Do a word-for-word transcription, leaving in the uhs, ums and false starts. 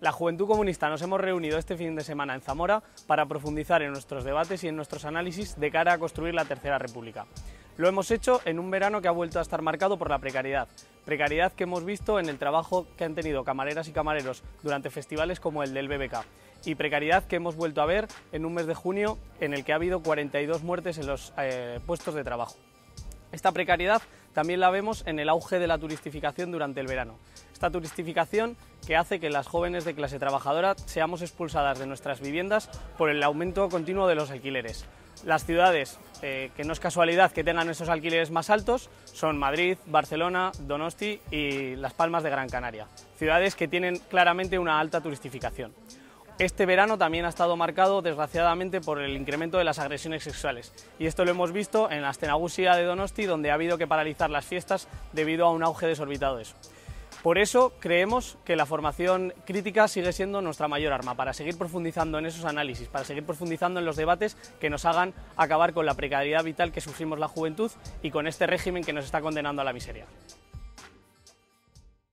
La Juventud Comunista nos hemos reunido este fin de semana en Zamora para profundizar en nuestros debates y en nuestros análisis de cara a construir la Tercera República. Lo hemos hecho en un verano que ha vuelto a estar marcado por la precariedad, precariedad que hemos visto en el trabajo que han tenido camareras y camareros durante festivales como el del B B K, y precariedad que hemos vuelto a ver en un mes de junio en el que ha habido cuarenta y dos muertes en los eh, puestos de trabajo. Esta precariedad también la vemos en el auge de la turistificación durante el verano. Esta turistificación que hace que las jóvenes de clase trabajadora seamos expulsadas de nuestras viviendas por el aumento continuo de los alquileres. Las ciudades, eh, que no es casualidad que tengan esos alquileres más altos, son Madrid, Barcelona, Donosti y Las Palmas de Gran Canaria, ciudades que tienen claramente una alta turistificación. Este verano también ha estado marcado, desgraciadamente, por el incremento de las agresiones sexuales, y esto lo hemos visto en la Astenagusia de Donosti, donde ha habido que paralizar las fiestas debido a un auge desorbitado de eso. Por eso creemos que la formación crítica sigue siendo nuestra mayor arma, para seguir profundizando en esos análisis, para seguir profundizando en los debates que nos hagan acabar con la precariedad vital que sufrimos la juventud y con este régimen que nos está condenando a la miseria.